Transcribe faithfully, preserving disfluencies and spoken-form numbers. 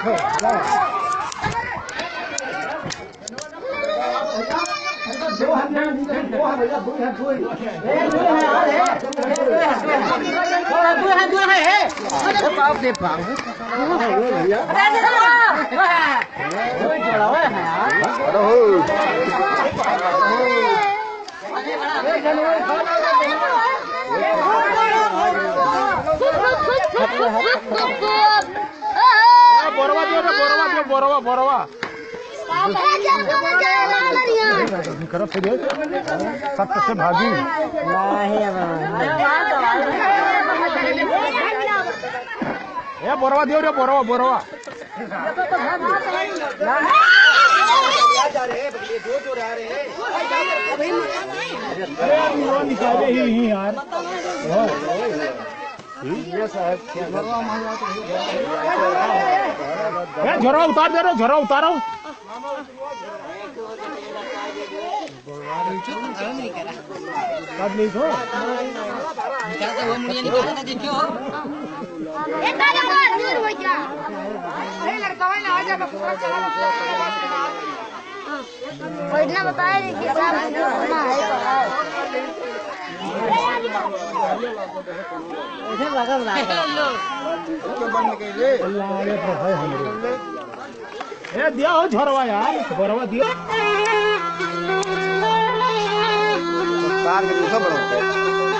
दो हाथ में दो हाथ भैया दो हाथ दो दो हाथ दो है अरे बाप रे बाप भैया अरे जोड़ा हुआ है यार अरे हो बोरवा दियो बोरवा दियो बोरवा बोरवा करो फिर सब से भागी ये बोरवा दियो रे बोरवा बोरवा दो जो रह रहे अरे निकाले ही यार झोरा उतार दे रहा झोरा उतारो नहीं तो बैठना बताया देखिए साहब ए दिया हो झोरवा यार बोरवा दिया बाहर में दूसरा बनो